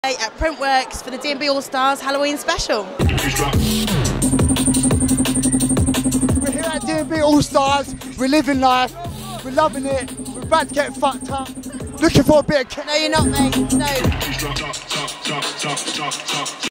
At Printworks for the D&B Allstars Halloween special. We're here at D&B Allstars, we're living life, we're loving it, we're about to get fucked up, looking for a bit of... No, you're not, mate, no.